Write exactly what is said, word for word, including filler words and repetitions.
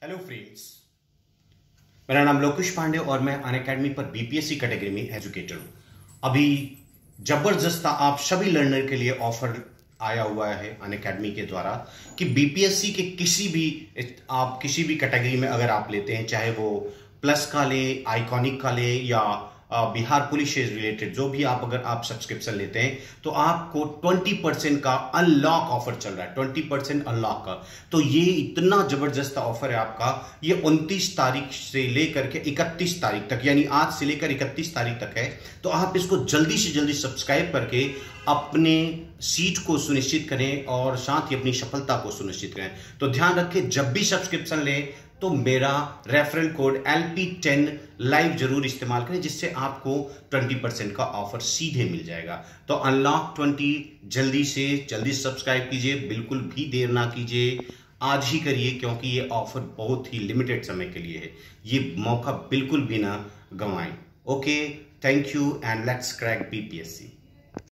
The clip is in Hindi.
हेलो फ्रेंड्स, मेरा नाम लोकेश पांडे और मैं अनअकैडमी पर बीपीएससी कैटेगरी में एजुकेटर हूं। अभी जबरदस्त आप सभी लर्नर के लिए ऑफर आया हुआ है अनअकैडमी के द्वारा कि बीपीएससी के किसी भी आप किसी भी कैटेगरी में अगर आप लेते हैं, चाहे वो प्लस का ले, आइकॉनिक का ले या बिहार पुलिस से रिलेटेड जो भी आप अगर आप सब्सक्रिप्शन लेते हैं तो आपको ट्वेंटी परसेंट का अनलॉक ऑफर चल रहा है। ट्वेंटी परसेंट अनलॉक का, तो ये इतना जबरदस्त ऑफर है आपका। ये उनतीस तारीख से लेकर के इकतीस तारीख तक, यानी आज से लेकर इकतीस तारीख तक है। तो आप इसको जल्दी से जल्दी सब्सक्राइब करके अपने सीट को सुनिश्चित करें और साथ ही अपनी सफलता को सुनिश्चित करें। तो ध्यान रखें, जब भी सब्सक्रिप्शन लें तो मेरा referral code L P ten live जरूर इस्तेमाल करें, जिससे आपको ट्वेंटी परसेंट का ऑफर सीधे मिल जाएगा। तो अनलॉक ट्वेंटी जल्दी से जल्दी सब्सक्राइब कीजिए, बिल्कुल भी देर ना कीजिए, आज ही करिए, क्योंकि ये ऑफर बहुत ही लिमिटेड समय के लिए है। ये मौका बिल्कुल भी ना गंवाएं। Okay, thank you and let's crack BPSC.